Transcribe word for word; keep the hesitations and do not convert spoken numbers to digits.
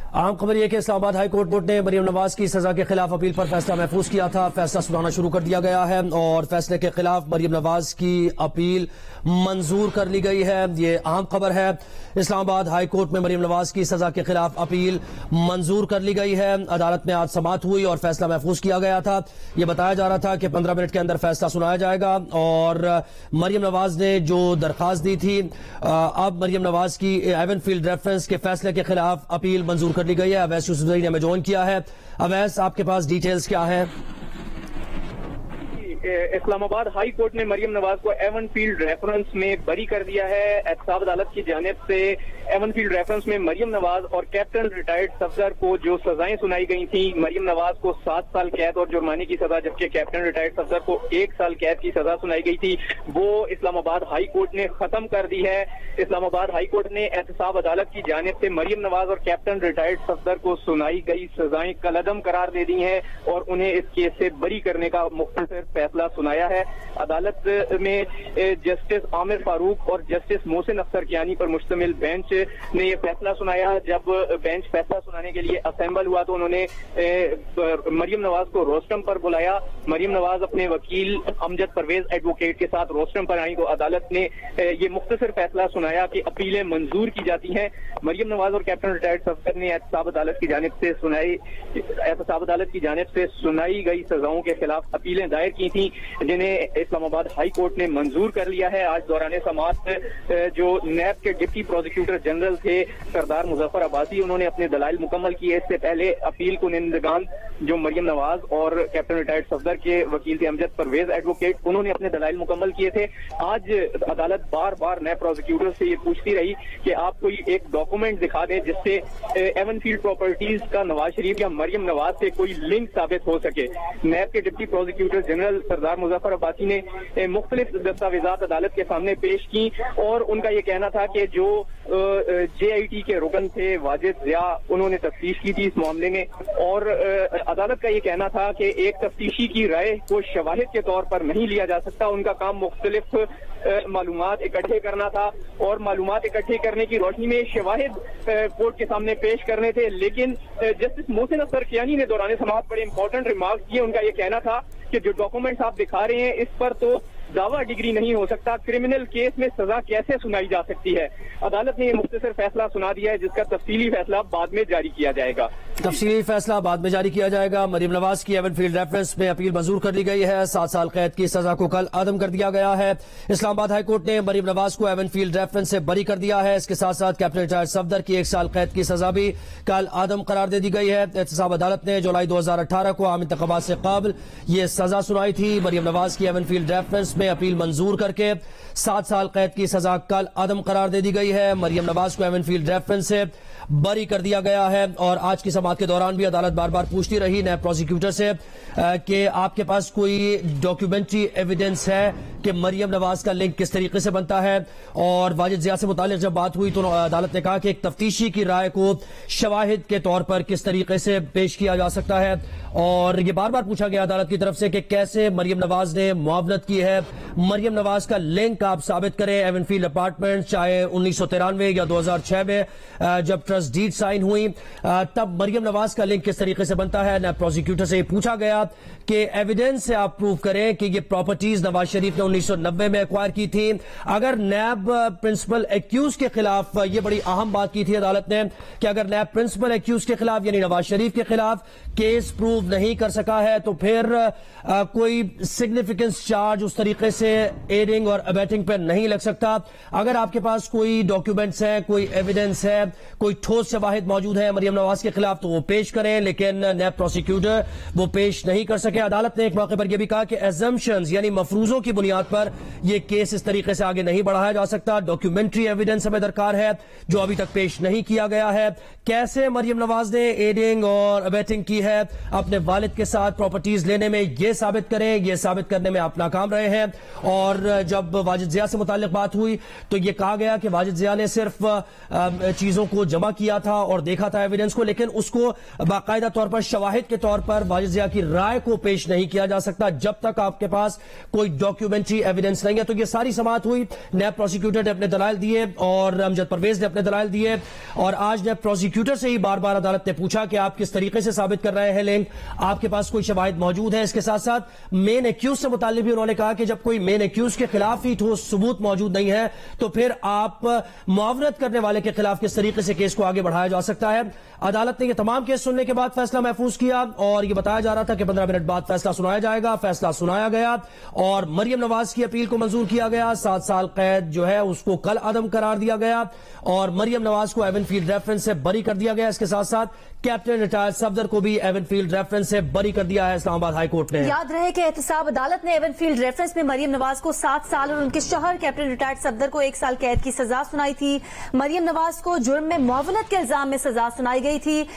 عام خبر یہ کہ اسلام آباد ہائی کورٹ نے مریم نواز کی سزا کے خلاف اپیل پر فیصلہ محفوظ کیا تھا۔ فیصلہ سنانا شروع کر دیا گیا ہے اور فیصلے کے خلاف مریم نواز کی اپیل منظور کر لی گئی ہے۔ یہ اہم خبر ہے۔ اسلام آباد ہائی کورٹ میں مریم نواز کی سزا کے خلاف اپیل منظور کر لی گئی ہے۔ عدالت میں آج سماعت ہوئی اور فیصلہ محفوظ کیا گیا تھا۔ یہ بتایا جا رہا تھا کہ پندرہ منٹ کے اندر فیصلہ سنایا جائے گا اور مریم نواز نے جو درخواست دی تھی، اب مریم نواز کی ایون فیلڈ ریفرنس کے فیصلے کے خلاف اپیل منظور کر لی گئی ہے۔ اویس یوسف زئی نے ہمیں جوائن کیا ہے۔ اویس، آپ کے پاس ڈیٹیلز کیا ہیں؟ اسلام آباد ہائی کورٹ نے مریم نواز کو ایون فیلڈ ریفرنس میں بری کر دیا ہے۔ احتساب عدالت کی جانب سے ایون فیلڈ ریفرنس میں مریم نواز اور کیپٹن ریٹائرڈ صفدر کو جو سزائیں سنائی گئی تھیں، مریم نواز کو سات سال قید اور جرمانے کی سزا، جبکہ کیپٹن ریٹائرڈ صفدر کو ایک سال قید کی سزا سنائی گئی تھی، وہ اسلام آباد ہائی کورٹ نے ختم کر دی ہے۔ اسلام آباد ہائی کورٹ نے احتساب عدالت کی جانب سے مریم نواز اور کیپٹن ریٹائرڈ صفدر کو سنائی گئی سزائیں کالعدم قرار دے دی ہیں اور انہیں اس کیس سے بری کرنے کا مختصر فیصلہ سنایا ہے۔ عدالت میں جسٹس عامر فاروق اور جسٹس محسن اختر کیانی پر مشتمل بینچ نے یہ فیصلہ سنایا۔ جب بینچ فیصلہ سنانے کے لیے اسمبل ہوا تو انہوں نے مریم نواز کو روسٹرم پر بلایا۔ مریم نواز اپنے وکیل امجد پرویز ایڈوکیٹ کے ساتھ روسٹرم پر آئیں تو عدالت نے یہ مختصر فیصلہ سنایا کہ اپیلیں منظور کی جاتی ہیں۔ مریم نواز اور کیپٹن ریٹائرڈ صفدر نے احتساب عدالت کی جانب سے سنائی احتساب عدالت کی جانب سے سنائی گئی سزاؤں کے خلاف اپیلیں دائر کی تھیں، جنہیں اسلام آباد ہائی کورٹ نے منظور کر لیا ہے۔ آج دوران سماعت جو نیب کے ڈپٹی پروسیکیوٹر جنرل تھے سردار مظفر عباسی، انہوں نے اپنے دلائل مکمل کیے۔ اس سے پہلے اپیل کنندگان جو مریم نواز اور کیپٹن ریٹائرڈ صفدر کے وکیل تھے امجد پرویز ایڈوکیٹ، انہوں نے اپنے دلائل مکمل کیے تھے۔ آج عدالت بار بار نیب پروسیکیوٹر سے یہ پوچھتی رہی کہ آپ کوئی ایک ڈاکومنٹ دکھا دیں جس سے ایون فیلڈ پراپرٹیز کا نواز شریف یا مریم نواز سے کوئی لنک ثابت ہو سکے۔ نیب کے ڈپٹی پروسیکیوٹر جنرل سردار مظفر عباسی نے مختلف دستاویزات عدالت کے سامنے پیش کی اور ان کا یہ کہنا تھا کہ جو جے آئی ٹی کے رکن تھے واجد ضیاء، انہوں نے تفتیش کی تھی اس معاملے میں، اور عدالت کا یہ کہنا تھا کہ ایک تفتیشی کی رائے کو شواہد کے طور پر نہیں لیا جا سکتا۔ ان کا کام مختلف معلومات اکٹھے کرنا تھا اور معلومات اکٹھے کرنے کی روشنی میں شواہد کورٹ کے سامنے پیش کرنے تھے۔ لیکن جسٹس محسن اختر کیانی نے دوران سماعت بڑے امپورٹنٹ ریمارکس کیے۔ ان کا یہ کہنا تھا کہ جو ڈاکومنٹس آپ دکھا رہے ہیں اس پر تو دعویٰ ڈگری نہیں ہو سکتا، کرمنل کیس میں سزا کیسے سنائی جا سکتی ہے۔ عدالت نے یہ مختصر فیصلہ سنا دیا ہے جس کا تفصیلی فیصلہ بعد میں جاری کیا جائے گا۔ تفصیلی فیصلہ بعد میں جاری کیا جائے گا۔ مریم نواز کی ایون فیلڈ ریفرنس میں اپیل منظور کر لی گئی ہے۔ سات سال قید کی سزا کو کل عدم کر دیا گیا ہے۔ اسلام آباد ہائی کورٹ نے مریم نواز کو ایون فیلڈ ریفرنس سے بری کر دیا ہے۔ اس کے ساتھ ساتھ کیپٹن ریٹائرڈ صفدر کی ایک سال قید کی سزا بھی کل عدم قرار دے دی گئی ہے۔ احتساب عدالت نے جولائی دو ہزار اٹھارہ کو عام انتخابات سے قبل یہ سزا سنائی تھی۔ مریم نواز کی ایون فیلڈ ریفرنس میں اپیل منظور کر کے سات سال قید کی سزا کل عدم قرار دے دی گئی ہے۔ مریم نواز کو ایون فیلڈ ریفرنس سے بری کر دیا گیا ہے اور آج کی سماعت کے دوران بھی عدالت بار بار پوچھتی رہی نیب پروسیکیوٹر سے کہ آپ کے پاس کوئی ڈاکیومنٹری ایویڈنس ہے کہ مریم نواز کا لنک کس طریقے سے بنتا ہے، اور واجد ضیاء سے متعلق جب بات ہوئی تو عدالت نے کہا کہ ایک تفتیشی کی رائے کو شواہد کے طور پر کس طریقے سے پیش کیا جا سکتا ہے، اور یہ بار بار پوچھا گیا عدالت کی طرف سے کہ کیسے مریم نواز نے معاونت کی ہے۔ مریم نواز کا لنک آپ ثابت کریں۔ ایون فیلڈ اپارٹمنٹ چاہے انیس سو ترانوے یا دو ہزار چھ میں جب ٹرسٹ ڈیڈ سائن ہوئی تب مریم نواز کا لنک کس طریقے سے بنتا ہے۔ نیب پروسیکیوٹر سے یہ پوچھا گیا کہ ایویڈنس سے آپ پروف کریں کہ یہ پراپرٹیز نواز شریف نے انیس سو نوے میں ایکوائر کی تھی۔ اگر نیب پرنسپل ایکیوز کے خلاف، یہ بڑی اہم بات کی تھی عدالت نے کہ اگر نیب پرنسپل ایکیوز کے خلاف یعنی نواز شریف کے خلاف کیس پروف نہیں کر سکا ہے تو پھر کوئی سگنیفیکنس چارج اس طریقے سے ایڈنگ اور ابیٹنگ پر نہیں لگ سکتا۔ اگر آپ کے پاس کوئی ڈاکیومنٹس ہے، کوئی ایویڈنس ہے، کوئی ٹھوس شواہد موجود ہے مریم نواز کے خلاف تو وہ پیش کریں، لیکن نیب پروسیکیوٹر وہ پیش نہیں کر سکے۔ عدالت نے ایک موقع پر یہ بھی کہا کہ ایزمپشنز یعنی مفروضوں کی بنیاد پر یہ کیس اس طریقے سے آگے نہیں بڑھایا جا سکتا۔ ڈاکیومنٹری ایویڈنس ہمیں درکار ہے جو ابھی تک پیش نہیں کیا گیا ہے۔ کیسے مریم نواز نے ایڈنگ اور ابیٹنگ کی ہے اپنے والد کے ساتھ پراپرٹیز لینے میں، یہ ثابت کریں۔ یہ ثابت کرنے میں آپ ناکام رہے ہیں، اور جب واجد ضیاء سے متعلق بات ہوئی تو یہ کہا گیا کہ واجد ضیاء نے صرف چیزوں کو جمع کیا تھا اور دیکھا تھا ایویڈنس کو، لیکن اس کو کو باقاعدہ طور پر شواہد کے طور پر واجد ضیاء کی رائے کو پیش نہیں کیا جا سکتا جب تک آپ کے پاس کوئی ڈاکیومنٹری ایویڈنس نہیں ہے. تو یہ ساری سماعت ہوئی, نیب پروسیکیوٹر نے اپنے دلائل دیے اور امجد پرویز نے اپنے دلائل دیے, اور آج نیب پروسیکیوٹر سے ہی بار بار عدالت نے پوچھا کہ آپ کس طریقے سے ثابت کر رہے ہیں لنک, آپ کے پاس کوئی شواہد موجود ہے. اس کے ساتھ ساتھ مین ایکیوز سے متعلق بھی انہوں نے کہا کہ جب کوئی مین ایکیوز کے خلاف ہی ٹھوس ثبوت موجود نہیں ہے تو پھر آپ معاونت کرنے والے کے خلاف کس طریقے سے کیس کو آگے بڑھایا جا سکتا ہے. عدالت نے یہ تمام کیس سننے کے بعد فیصلہ محفوظ کیا اور یہ بتایا جا رہا تھا کہ پندرہ منٹ بعد فیصلہ سنایا جائے گا. فیصلہ سنایا گیا اور مریم نواز کی اپیل کو منظور کیا گیا. سات سال قید جو ہے اس کو کل عدم قرار دیا گیا اور مریم نواز کو ایون فیلڈ ریفرنس سے بری کر دیا گیا. اس کے ساتھ ساتھ کیپٹن ریٹائرڈ صفدر کو بھی ایون فیلڈ ریفرنس سے بری کر دیا ہے اسلام آباد ہائی کورٹ نے. یاد رہے کہ احتساب عدالت نے ایون فیلڈ ریفرنس میں مریم نواز کو سات سال اور ان کے شوہر کیپٹن ریٹائرڈ صفدر کو ایک سال قید کی سزا سنائی تھی. مریم نواز کو جرم میں معاونت کے الزام میں سزا سنائی گئی تھی.